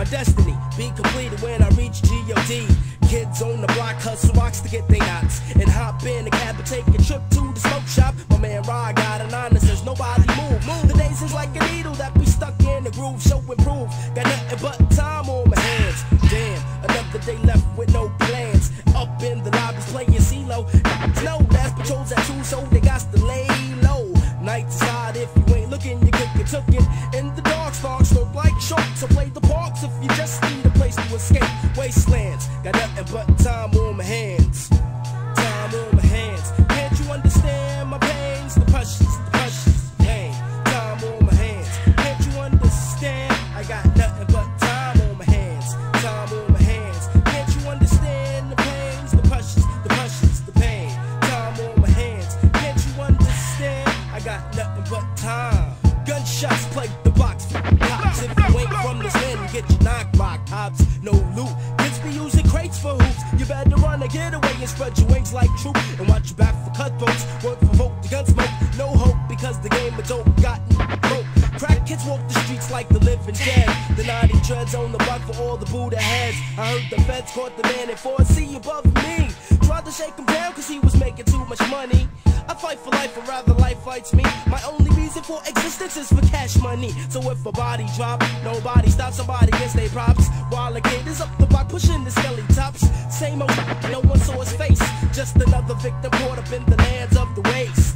destiny be completed when I reach G.O.D. Kids on the block hustle rocks to get their knots and hop in a cab and take a trip to the smoke shop. My man Rod got an honor, says nobody move. The days is like a needle that be stuck in the groove, so improve. Got nothing but time on my hands. Damn, another day left with no plans. Up in the lobbies playing CeeLo. No last patrols at 2, so they got to lay low. Night is hot, if you ain't looking, you could get took it. In the dark, sparks look like sharks. So play the parks if you just need a place to escape. Wastelands, got nothing but time on my hands. Time on my hands. Can't you understand my pains? The pressures, the pain. Time on my hands. Can't you understand? I got nothing but time on my hands. Time on my hands. Can't you understand the pains? The pressures, the pain. Time on my hands. Can't you understand? I got nothing but time. Gunshots play the box. Cops, if you ain't from this land, you get your knock rock. Cops, no loot. Kids be using crates for hoops. You better run or get away and spread your wings like troop. And watch your back for cutthroats. Work for vote, the gun smoke. No hope because the game of dope gotten broke. Crack kids walk the streets like the living dead. The 90 dreads on the block for all the Buddha heads. I heard the feds caught the man at 4C above me. Tried to shake him down cause he was making too much money. I fight for life, or rather life fights me. My only reason for existence is for cash money. So if a body drop, nobody stops, somebody gets their props. While a kid is up the block pushing the skelly tops. Same old, no one saw his face. Just another victim caught up in the lands of the waste.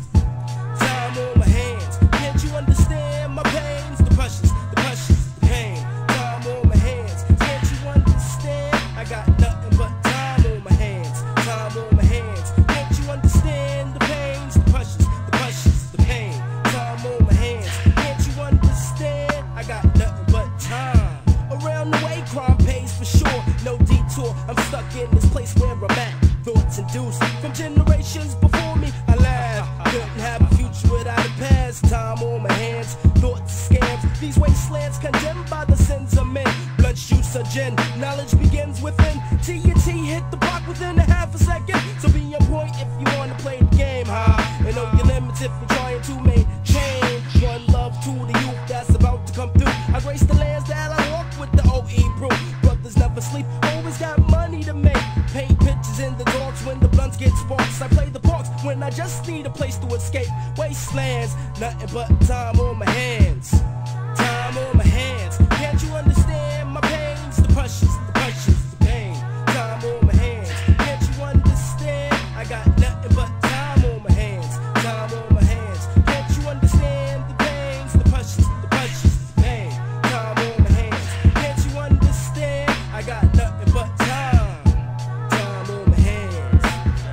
Time on my hands. Can't you understand my pains? The pressures, the pain. Time on my hands. Can't you understand? I got nothing but time on my hands. Time on my hands. Can't you understand the pains? The pressures, the pain. Time on my hands. Can't you understand? I got nothing but time. Around the way, crime pays for sure. No detour. I'm stuck in this place where I'm at. Thoughts induced from generations before me. I laugh. Couldn't have a future without a past. Time on my hands. Thoughts, scams. These wastelands condemned by the sins of men. Blunt shoots a gin. Knowledge begins within. TNT hit the block within a half a second. So be on point if you want to play the game high. And know your limits if you're trying to maintain. One love to the youth that's about to come through. I grace the lands that I walk with the OE brew. Brothers never sleep, always got money to make. Paint pictures in the dogs when the blunts get sparks. I play the parks when I just need a place to escape. Wastelands, nothing but time on my hands. Time on my hands. Can't you understand my pains? The pressures, the pain. Time on my hands. Can't you understand? I got nothing but time on my hands. Time on my hands. Can't you understand the pains? The pressures, the pain. Time on my hands. Can't you understand? I got nothing but time. Time on my hands.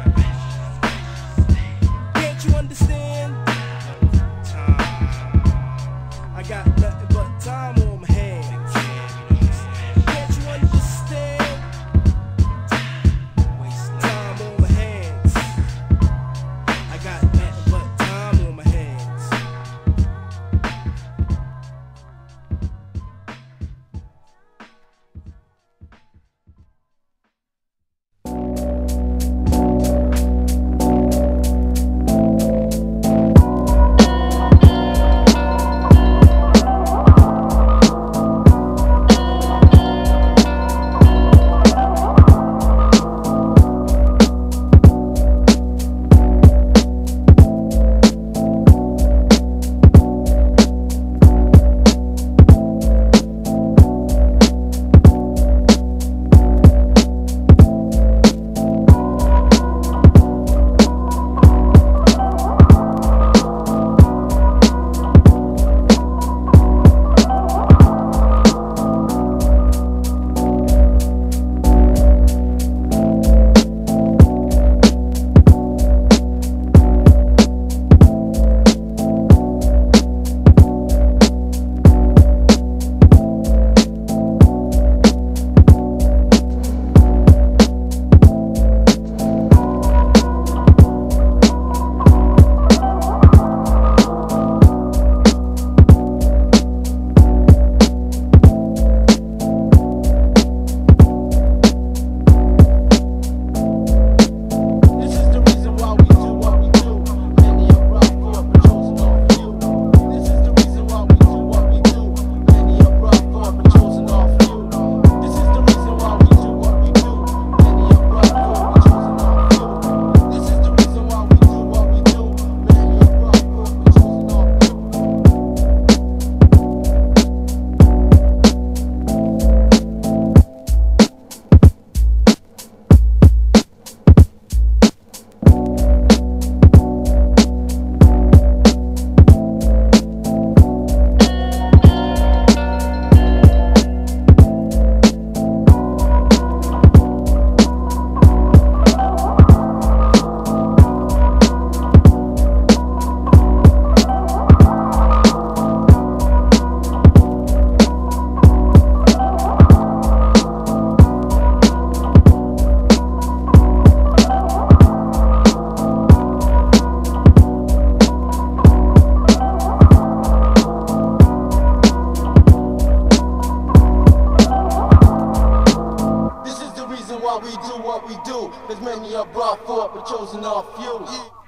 Can't you understand? Time. why we do what we do. There's many are brought forth, but chosen are few.